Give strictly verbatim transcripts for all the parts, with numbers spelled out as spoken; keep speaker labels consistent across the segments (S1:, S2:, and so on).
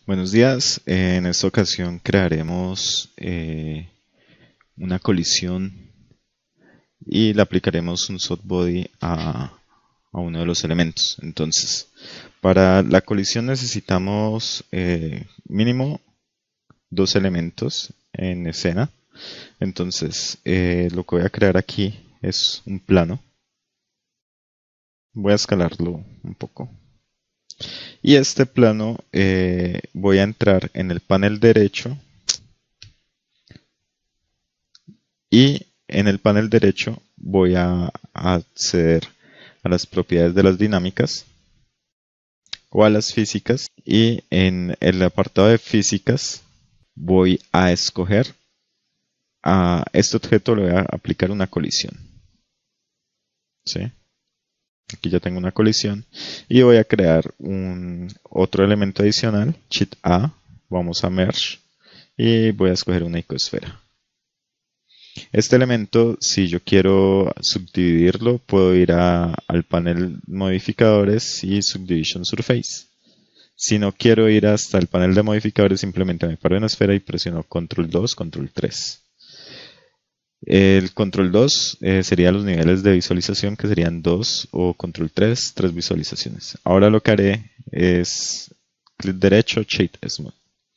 S1: Buenos días, en esta ocasión crearemos eh, una colisión y le aplicaremos un softbody a, a uno de los elementos. Entonces, para la colisión necesitamos eh, mínimo dos elementos en escena. Entonces, eh, lo que voy a crear aquí es un plano. Voy a escalarlo un poco. Y este plano eh, voy a entrar en el panel derecho y en el panel derecho voy a acceder a las propiedades de las dinámicas o a las físicas, y en el apartado de físicas voy a escoger a este objeto, le voy a aplicar una colisión. ¿Sí? Aquí ya tengo una colisión y voy a crear un otro elemento adicional, Shift A, vamos a Merge y voy a escoger una icosfera. Este elemento, si yo quiero subdividirlo, puedo ir a, al panel modificadores y Subdivision Surface. Si no quiero ir hasta el panel de modificadores, simplemente me paro en la esfera y presiono control dos, control tres. El control dos eh, sería los niveles de visualización, que serían dos, o control tres, tres visualizaciones. Ahora lo que haré es clic derecho, Shade Smooth.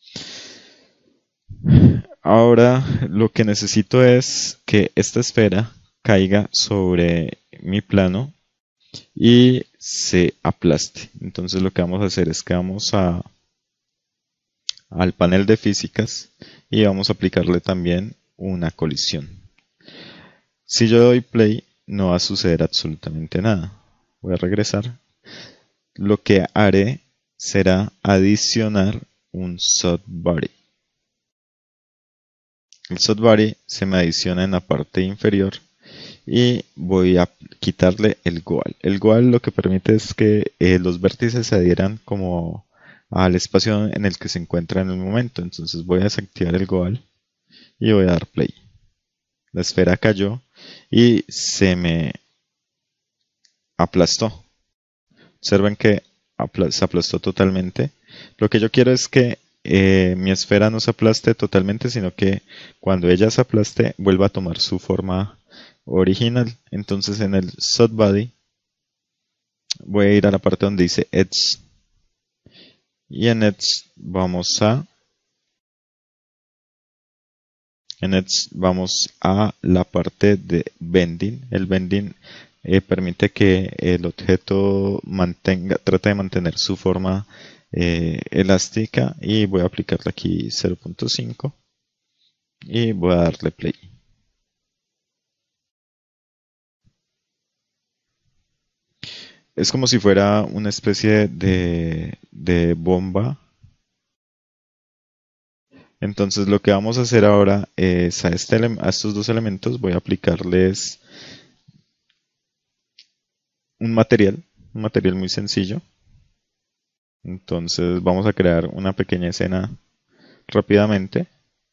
S1: Ahora lo que necesito es que esta esfera caiga sobre mi plano y se aplaste. Entonces lo que vamos a hacer es que vamos a al panel de físicas y vamos a aplicarle también una colisión. Si yo doy play, no va a suceder absolutamente nada. Voy a regresar. Lo que haré será adicionar un softbody. El softbody se me adiciona en la parte inferior y voy a quitarle el goal. El goal lo que permite es que eh, los vértices se adhieran como al espacio en el que se encuentra en el momento. Entonces voy a desactivar el goal y voy a dar play. La esfera cayó y se me aplastó. Observen que se aplastó totalmente. Lo que yo quiero es que eh, mi esfera no se aplaste totalmente, sino que cuando ella se aplaste vuelva a tomar su forma original. Entonces en el softbody voy a ir a la parte donde dice Edge y en Edge vamos a en Edge vamos a la parte de Bending. El Bending eh, permite que el objeto mantenga, trate de mantener su forma eh, elástica, y voy a aplicarle aquí cero punto cinco y voy a darle play. Es como si fuera una especie de, de bomba. Entonces lo que vamos a hacer ahora es a, este, a estos dos elementos voy a aplicarles un material, un material muy sencillo. Entonces vamos a crear una pequeña escena rápidamente.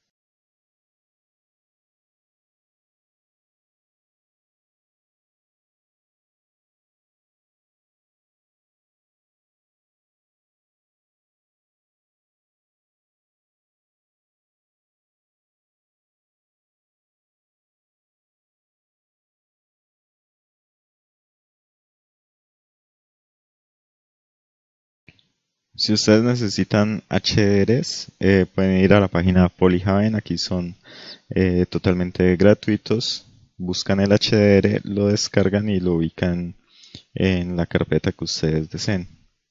S1: Si ustedes necesitan H D Rs, eh, pueden ir a la página Polyhaven. Aquí son eh, totalmente gratuitos. Buscan el H D R, lo descargan y lo ubican en la carpeta que ustedes deseen.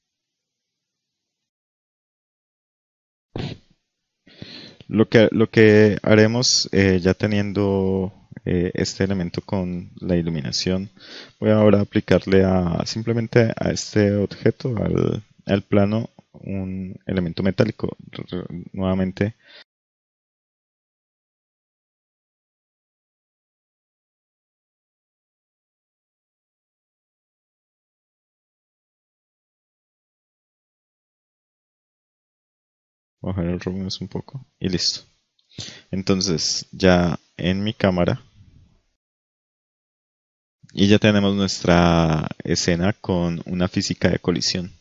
S1: Lo que, lo que haremos eh, ya teniendo eh, este elemento con la iluminación, voy ahora a aplicarle a simplemente a este objeto, al, al plano, un elemento metálico. Nuevamente bajar el roughness un poco y listo. Entonces ya en mi cámara, y ya tenemos nuestra escena con una física de colisión.